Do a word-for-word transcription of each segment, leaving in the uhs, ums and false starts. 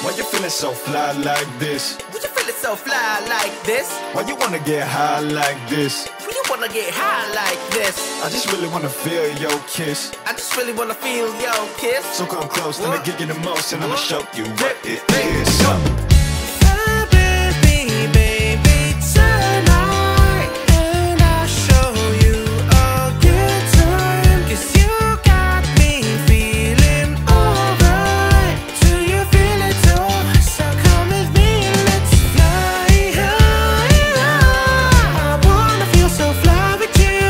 Why you feeling so fly like this? Why you feeling so fly like this? Why you wanna get high like this? Why you wanna get high like this? I just really wanna feel your kiss. I just really wanna feel your kiss. So come close, What? let me give you the most, and I'ma What? show you what it Hey, is. So, baby, baby, tonight, and I'll show you a good time. 'Cause you got me feeling alright. Do you feel it too? So come with me and let's fly high. I wanna feel so fly with you.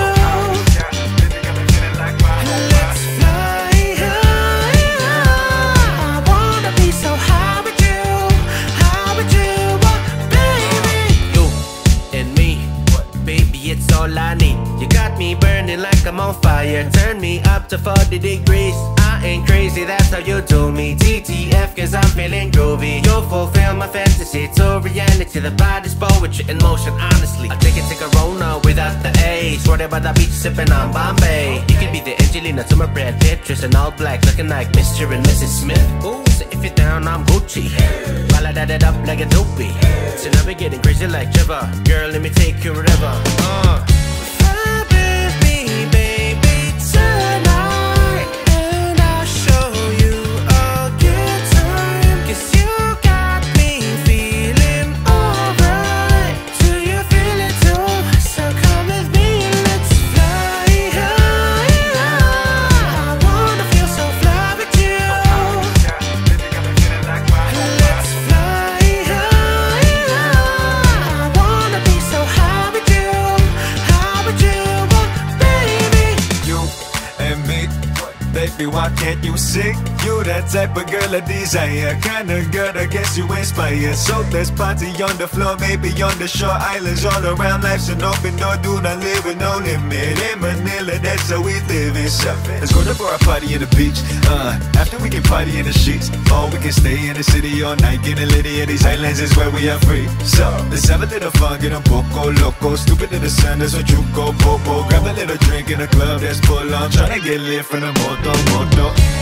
Let's fly high. I wanna be so high with you. High with you, oh, baby. You and me, baby, it's all I need. You got me burning like I'm on fire. Turn me up to forty degrees. I ain't crazy, that's how you do me. T T F, cause I'm feeling groovy. You'll fulfill my fantasy to reality. The body's poetry in motion, honestly. I take it to Corona without the A. Swear by the beach, sipping on Bombay. You could be the Angelina to my Brad Pitt. Dressed in all black, looking like Mister and Missus Smith. Ooh, so if you're down, I'm Gucci. While I dad it up like a doopy. So now we're getting crazy like Trevor. Girl, let me take you wherever. Uh. Fly with me, baby, tonight, and I'll show you a good time. 'Cause you got me feeling alright. Do you feel it too? So come with me and let's fly high. I wanna feel so fly with you. Let's fly high. I wanna be so high with you. High with you, oh, baby. you and me, baby, why can't you see? You that type of girl I desire, kind of girl that gets you inspired. So let's party on the floor, maybe on the shore islands all around. Life's an open door, do not live with no limit. In Manila, that's how we live in. So let's go to for a party in the beach. Uh, after we can party in the sheets, or we can stay in the city all night, getting litty. At these islands is where we are free. So let's have a little fun, get a poco loco, stupid to the sun. That's what you go popo. Grab a little drink in the club, that's full on. Tryna get lit from the moto moto.